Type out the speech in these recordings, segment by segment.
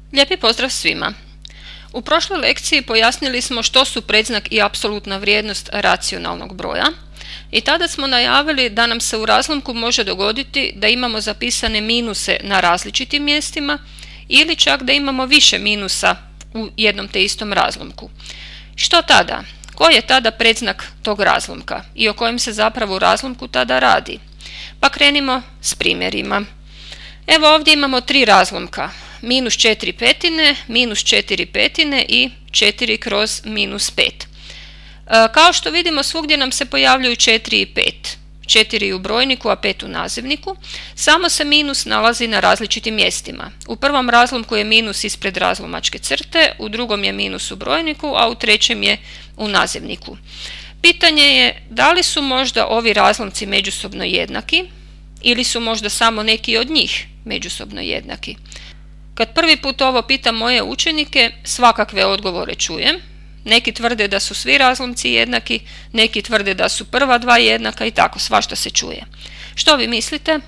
Lijepi pozdrav svima! U prošloj lekciji pojasnili smo što su predznak i apsolutna vrijednost racionalnog broja i tada smo najavili da nam se u razlomku može dogoditi da imamo zapisane minuse na različitim mjestima ili čak da imamo više minusa u jednom te istom razlomku. Što tada? Koji je tada predznak tog razlomka i o kojem se zapravo u razlomku tada radi? Pa krenimo s primjerima. Evo ovdje imamo tri razlomka. Minus 4 petine, minus 4 petine i 4 kroz minus 5. Kao što vidimo, svugdje nam se pojavljuju 4 i 5. 4 u brojniku, a 5 u nazivniku. Samo se minus nalazi na različitim mjestima. U prvom razlomku je minus ispred razlomačke crte, u drugom je minus u brojniku, a u trećem je u nazivniku. Pitanje je da li su možda ovi razlomci međusobno jednaki ili su možda samo neki od njih međusobno jednaki. Kad prvi put ovo pitam moje učenike, svakakve odgovore čujem. Neki tvrde da su svi razlomci jednaki, neki tvrde da su prva dva jednaka i tako, svašta se čuje. Što vi mislite?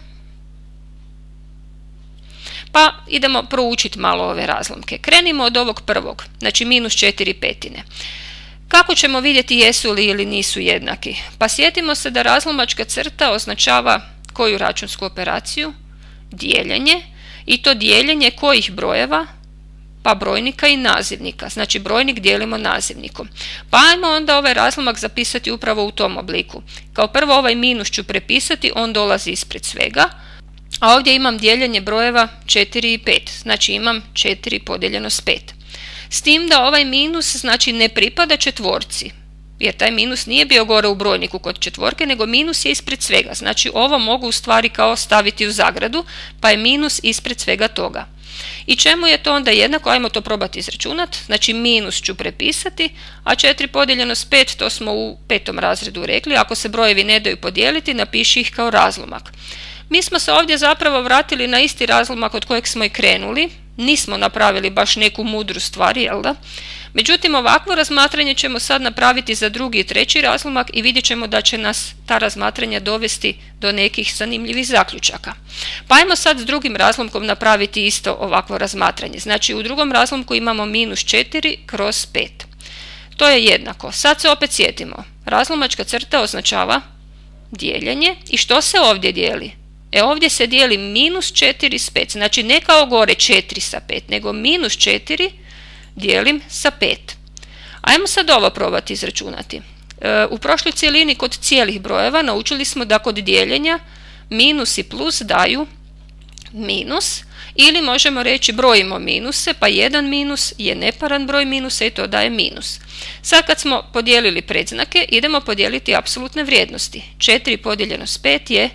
Pa idemo proučiti malo ove razlomke. Krenimo od ovog prvog, znači minus 4 petine. Kako ćemo vidjeti jesu li ili nisu jednaki? Pa sjetimo se da razlomačka crta označava koju računsku operaciju? Dijeljenje. I to dijeljenje kojih brojeva? Pa brojnika i nazivnika. Znači brojnik dijelimo nazivnikom. Pa ajmo onda ovaj razlomak zapisati upravo u tom obliku. Kao prvo ovaj minus ću prepisati, on dolazi ispred svega. A ovdje imam dijeljenje brojeva 4 i 5. Znači imam 4 podijeljeno s 5. S tim da ovaj minus znači ne pripada četvorci. Jer taj minus nije bio gore u brojniku kod četvorke, nego minus je ispred svega. Znači ovo mogu u stvari kao staviti u zagradu, pa je minus ispred svega toga. I čemu je to onda jednako? Ajmo to probati izračunati. Znači minus ću prepisati, a 4 podijeljeno s 5, to smo u 5. razredu rekli. Ako se brojevi ne daju podijeliti, napiši ih kao razlomak. Mi smo se ovdje zapravo vratili na isti razlomak od kojeg smo i krenuli. Nismo napravili baš neku mudru stvar, jel da? Međutim, ovakvo razmatranje ćemo sad napraviti za drugi i treći razlomak i vidjet ćemo da će nas ta razmatranja dovesti do nekih zanimljivih zaključaka. Pa ajmo sad s drugim razlomkom napraviti isto ovakvo razmatranje. Znači u drugom razlomku imamo minus 4 kroz 5. To je jednako. Sad se opet sjetimo. Razlomačka crta označava dijeljenje i što se ovdje dijeli? Ovdje se dijeli minus 4 s 5. Znači ne kao gore 4 sa 5, nego minus 4 dijelim sa 5. Ajmo sad ovo probati izračunati. U prošloj cijelini kod cijelih brojeva naučili smo da kod dijeljenja minus i plus daju minus, ili možemo reći brojimo minuse, pa jedan minus je neparan broj minusa i to daje minus. Sad kad smo podijelili predznake, idemo podijeliti apsolutne vrijednosti. 4 podijeljeno s 5 je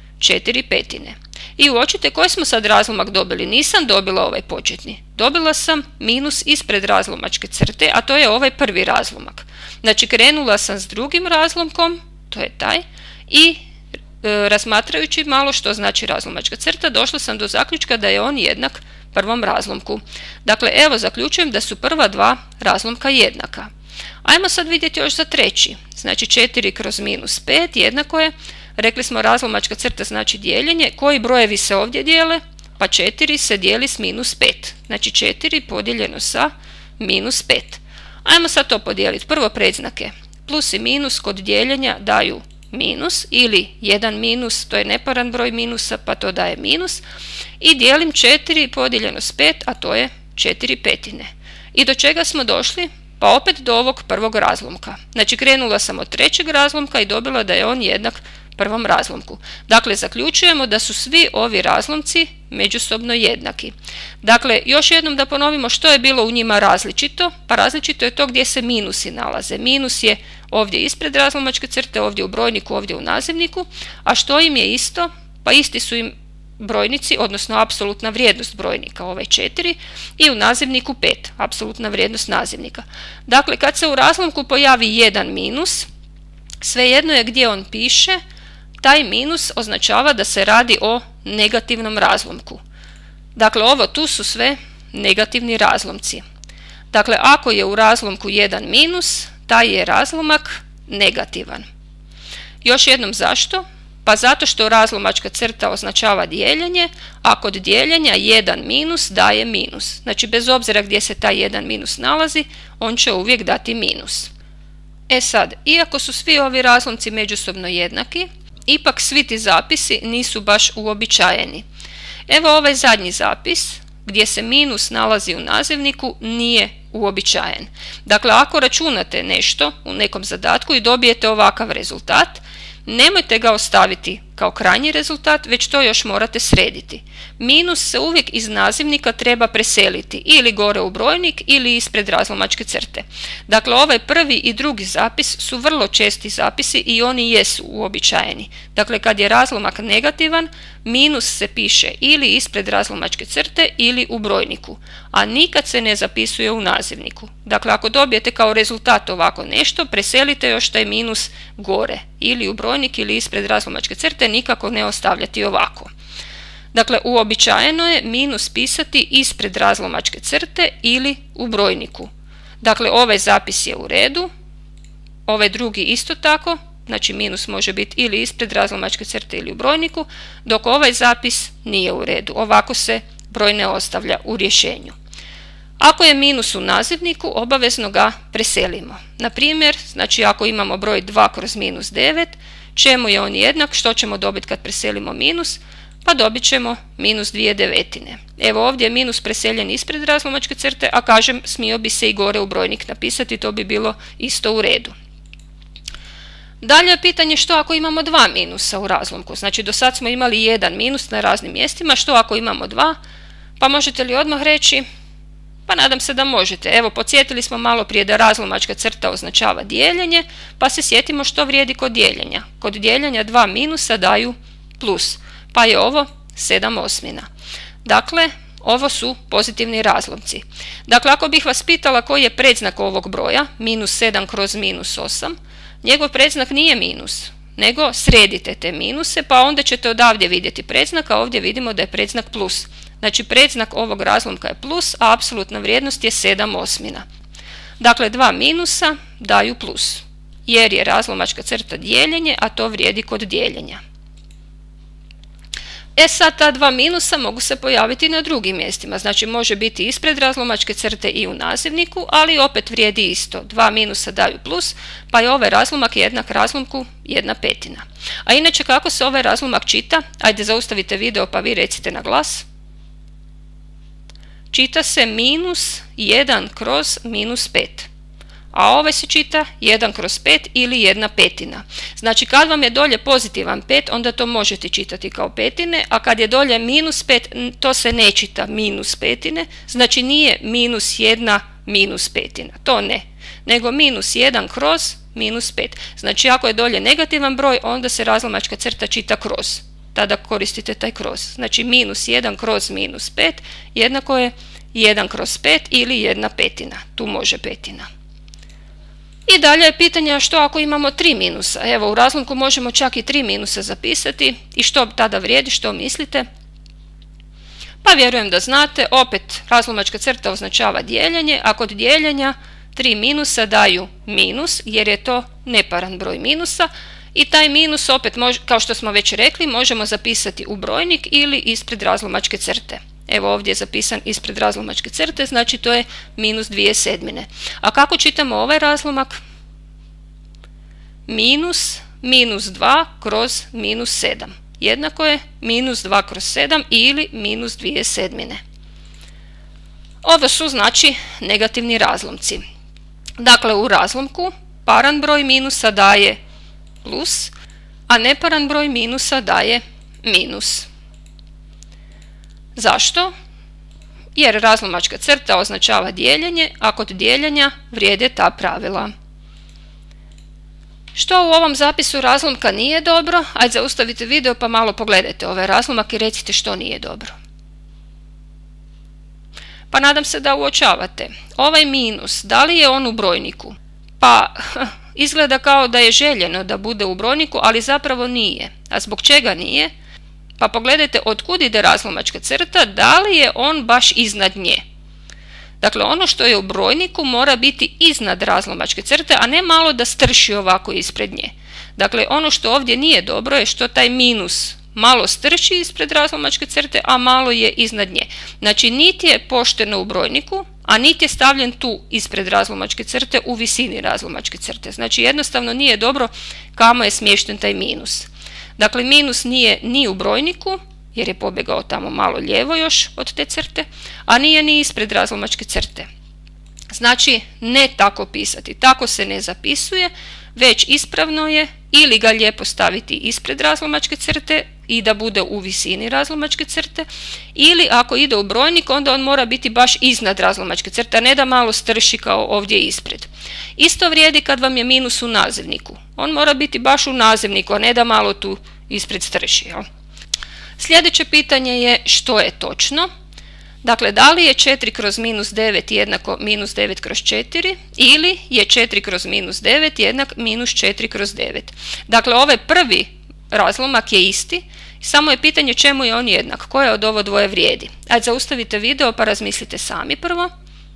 4 petine. I uočite koji smo sad razlomak dobili. Nisam dobila ovaj početni. Dobila sam minus ispred razlomačke crte, a to je ovaj prvi razlomak. Znači krenula sam s drugim razlomkom, to je taj, i razmatrajući malo što znači razlomačka crta, došla sam do zaključka da je on jednak prvom razlomku. Dakle, evo zaključujem da su prva dva razlomka jednaka. Ajmo sad vidjeti još za treći. Znači 4 kroz minus 5 jednako je, rekli smo razlomačka crta znači dijeljenje, koji brojevi se ovdje dijele? Pa 4 se dijeli s minus 5. Znači 4 podijeljeno sa minus 5. Ajmo sad to podijeliti. Prvo predznake. Plus i minus kod dijeljenja daju minus ili jedan minus, to je neparan broj minusa pa to daje minus. I dijelim 4 podijeljeno s 5, a to je 4 petine. I do čega smo došli? Pa opet do ovog prvog razlomka. Znači krenula sam od trećeg razlomka i dobila da je on jednak prvom razlomku. Dakle, zaključujemo da su svi ovi razlomci međusobno jednaki. Dakle, još jednom da ponovimo što je bilo u njima različito. Pa različito je to gdje se minusi nalaze. Minus je ovdje ispred razlomačke crte, ovdje u brojniku, ovdje u nazivniku. A što im je isto? Pa isti su im brojnici, odnosno apsolutna vrijednost brojnika, ovaj 4, i u nazivniku 5, apsolutna vrijednost nazivnika. Dakle, kad se u razlomku pojavi jedan minus, svejedno je gdje on piše, taj minus označava da se radi o negativnom razlomku. Dakle, ovo tu su sve negativni razlomci. Dakle, ako je u razlomku jedan minus, taj je razlomak negativan. Još jednom zašto? Pa zato što razlomačka crta označava dijeljenje, a kod dijeljenja 1 minus daje minus. Znači bez obzira gdje se taj 1 minus nalazi, on će uvijek dati minus. E sad, iako su svi ovi razlomci međusobno jednaki, ipak svi ti zapisi nisu baš uobičajeni. Evo ovaj zadnji zapis gdje se minus nalazi u nazivniku nije uobičajen. Dakle, ako računate nešto u nekom zadatku i dobijete ovakav rezultat, nemojte ga ostaviti kao krajnji rezultat, već to još morate srediti. Minus se uvijek iz nazivnika treba preseliti ili gore u brojnik ili ispred razlomačke crte. Dakle, ovaj prvi i drugi zapis su vrlo česti zapisi i oni jesu uobičajeni. Dakle, kad je razlomak negativan, minus se piše ili ispred razlomačke crte ili u brojniku, a nikad se ne zapisuje u nazivniku. Dakle, ako dobijete kao rezultat ovako nešto, preselite još taj minus gore, ili u brojnik ili ispred razlomačke crte, nikako ne ostavljati ovako. Dakle, uobičajeno je minus pisati ispred razlomačke crte ili u brojniku. Dakle, ovaj zapis je u redu, ovaj drugi isto tako, znači minus može biti ili ispred razlomačke crte ili u brojniku, dok ovaj zapis nije u redu. Ovako se broj ne ostavlja u rješenju. Ako je minus u nazivniku, obavezno ga preselimo. Na primjer, znači ako imamo broj 2 kroz minus 9, čemu je on jednak, što ćemo dobiti kad preselimo minus? Pa dobit ćemo minus 2/9. Evo ovdje je minus preseljen ispred razlomačke crte, a kažem smio bi se i gore u brojnik napisati, to bi bilo isto u redu. Dalje je pitanje što ako imamo 2 minusa u razlomku. Znači do sad smo imali 1 minus na raznim mjestima, što ako imamo 2? Pa možete li odmah reći? Pa nadam se da možete. Evo, podsjetili smo malo prije da razlomačka crta označava dijeljenje, pa se sjetimo što vrijedi kod dijeljenja. Kod dijeljenja 2 minusa daju plus, pa je ovo 7/8. Dakle, ovo su pozitivni razlomci. Dakle, ako bih vas pitala koji je predznak ovog broja, minus 7 kroz minus 8, njegov predznak nije minus, nego sredite te minuse, pa onda ćete odavdje vidjeti predznak, a ovdje vidimo da je predznak plus. Znači, predznak ovog razlomka je plus, a apsolutna vrijednost je 7/8. Dakle, 2 minusa daju plus, jer je razlomačka crta dijeljenje, a to vrijedi kod dijeljenja. E sad, ta 2 minusa mogu se pojaviti na drugim mjestima, znači može biti ispred razlomačke crte i u nazivniku, ali opet vrijedi isto. 2 minusa daju plus, pa je ovaj razlomak jednak razlomku 1/5. A inače, kako se ovaj razlomak čita? Ajde, zaustavite video pa vi recite na glas. Čita se minus 1 kroz minus 5. A ovaj se čita 1 kroz 5 ili 1/5. Znači kad vam je dolje pozitivan 5, onda to možete čitati kao petine, a kad je dolje minus 5, to se ne čita minus petine, znači nije minus 1 minus petina, to ne, nego minus 1 kroz minus 5. Znači ako je dolje negativan broj, onda se razlomačka crta čita kroz. Tada koristite taj kroz. Znači minus 1 kroz minus 5 jednako je 1 kroz 5 ili 1/5. Tu može petina. I dalje je pitanje što ako imamo 3 minusa. Evo, u razlomku možemo čak i 3 minusa zapisati. I što tada vrijedi, što mislite? Pa vjerujem da znate, opet razlomačka crta označava dijeljenje, a kod dijeljenja 3 minusa daju minus, jer je to neparan broj minusa. I taj minus opet, kao što smo već rekli, možemo zapisati u brojnik ili ispred razlomačke crte. Evo ovdje je zapisan ispred razlomačke crte, znači to je minus 2/7. A kako čitamo ovaj razlomak? Minus 2 kroz minus 7. Jednako je minus 2 kroz 7 ili minus 2/7. Ovo su znači negativni razlomci. Dakle, u razlomku paran broj minusa daje plus, a neparan broj minusa daje minus. Zašto? Jer razlomačka crta označava dijeljenje, a kod dijeljenja vrijede ta pravila. Što u ovom zapisu razlomka nije dobro? Ajde, zaustavite video pa malo pogledajte ovaj razlomak i recite što nije dobro. Pa nadam se da uočavate. Ovaj minus, da li je on u brojniku? Pa izgleda kao da je željeno da bude u brojniku, ali zapravo nije. A zbog čega nije? Pa pogledajte od kud ide razlomačka crta, da li je on baš iznad nje. Dakle, ono što je u brojniku mora biti iznad razlomačke crte, a ne malo da strši ovako ispred nje. Dakle, ono što ovdje nije dobro je što taj minus malo strči ispred razlomačke crte, a malo je iznad nje. Znači, niti je pošteno u brojniku, a niti je stavljen tu ispred razlomačke crte u visini razlomačke crte. Znači, jednostavno nije dobro kamo je smješten taj minus. Dakle, minus nije ni u brojniku, jer je pobjegao tamo malo lijevo još od te crte, a nije ni ispred razlomačke crte. Znači, ne tako pisati, tako se ne zapisuje, već ispravno je ili ga lijepo staviti ispred razlomačke crte i da bude u visini razlomačke crte, ili ako ide u brojnik, onda on mora biti baš iznad razlomačke crte, a ne da malo strši kao ovdje ispred. Isto vrijedi kad vam je minus u nazivniku. On mora biti baš u nazivniku, a ne da malo tu ispred strši. Jel? Sljedeće pitanje je što je točno. Dakle, da li je 4 kroz minus 9 jednako minus 9 kroz 4 ili je 4 kroz minus 9 jednak minus 4 kroz 9. Dakle, ovaj prvi razlomak je isti, samo je pitanje čemu je on jednak, koje od ovo dvoje vrijedi. Ajde, zaustavite video pa razmislite sami prvo.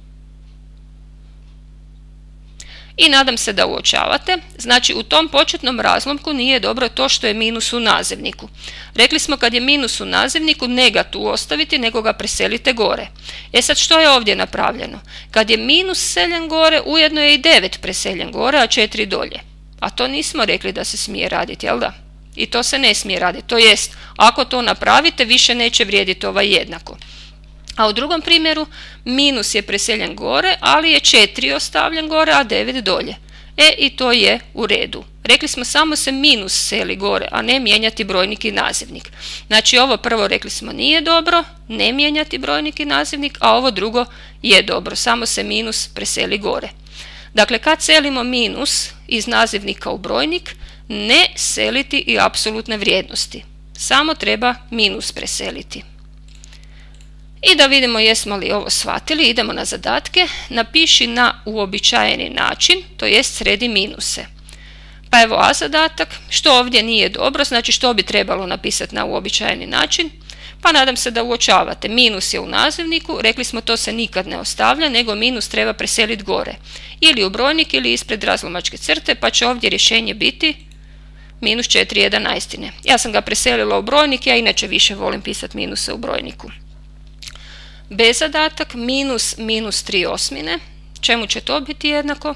I nadam se da uočavate. Znači, u tom početnom razlomku nije dobro to što je minus u nazivniku. Rekli smo kad je minus u nazivniku ne ga tu ostaviti, nego ga preselite gore. E sad, što je ovdje napravljeno? Kad je minus seljen gore, ujedno je i 9 preseljen gore, a 4 dolje. A to nismo rekli da se smije raditi, jel da? I to se ne smije raditi. To jest, ako to napravite, više neće vrijediti ovaj jednako. A u drugom primjeru minus je preseljen gore, ali je 4 ostavljen gore, a 9 dolje. I to je u redu. Rekli smo samo se minus seli gore, a ne mijenjati brojnik i nazivnik. Znači, ovo prvo rekli smo nije dobro, ne mijenjati brojnik i nazivnik, a ovo drugo je dobro, samo se minus preseli gore. Dakle, kad selimo minus iz nazivnika u brojnik, ne seliti i apsolutne vrijednosti. Samo treba minus preseliti. I da vidimo jesmo li ovo shvatili, idemo na zadatke. Napiši na uobičajeni način, to jest sredi minuse. Pa evo A zadatak, što ovdje nije dobro, znači što bi trebalo napisati na uobičajeni način. Pa nadam se da uočavate, minus je u nazivniku, rekli smo to se nikad ne ostavlja, nego minus treba preseliti gore. Ili u brojnik ili ispred razlomačke crte, pa će ovdje rješenje biti minus 4/11. Ja sam ga preselila u brojnik, ja inače više volim pisati minuse u brojniku. B zadatak, minus 3/8. Čemu će to biti jednako?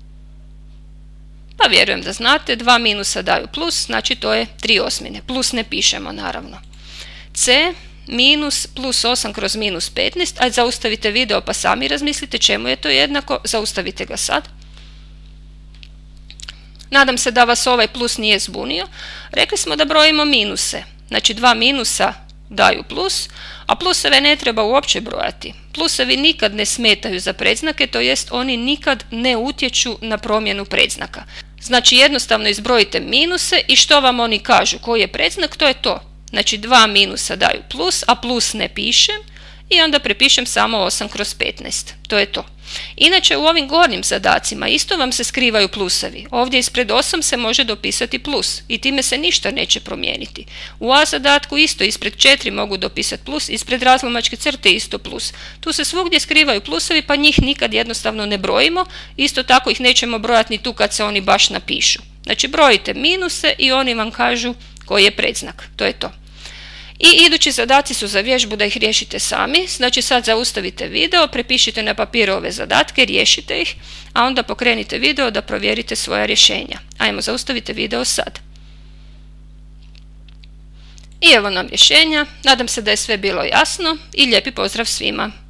Pa vjerujem da znate, 2 minusa daju plus, znači to je 3/8. Plus ne pišemo naravno. C, minus plus 8 kroz minus 15. Ajde, zaustavite video pa sami razmislite čemu je to jednako. Zaustavite ga sad. Nadam se da vas ovaj plus nije zbunio. Rekli smo da brojimo minuse. Znači 2 minusa daju plus, a pluseve ne treba uopće brojati. Plusevi nikad ne smetaju za predznake, to jest oni nikad ne utječu na promjenu predznaka. Znači jednostavno izbrojite minuse i što vam oni kažu, koji je predznak, to je to. Znači 2 minusa daju plus, a plus ne pišem i onda prepišem samo 8 kroz 15. To je to. Inače u ovim gornjim zadacima isto vam se skrivaju plusevi. Ovdje ispred 8 se može dopisati plus i time se ništa neće promijeniti. U A zadatku isto ispred 4 mogu dopisati plus, ispred razlomačke crte isto plus. Tu se svugdje skrivaju plusevi pa njih nikad jednostavno ne brojimo. Isto tako ih nećemo brojati ni tu kad se oni baš napišu. Znači brojite minuse i oni vam kažu koji je predznak. To je to. I idući zadaci su za vježbu da ih riješite sami, znači sad zaustavite video, prepišite na papir ove zadatke, riješite ih, a onda pokrenite video da provjerite svoja rješenja. Ajmo, zaustavite video sad. I evo nam rješenja, nadam se da je sve bilo jasno i lijepi pozdrav svima.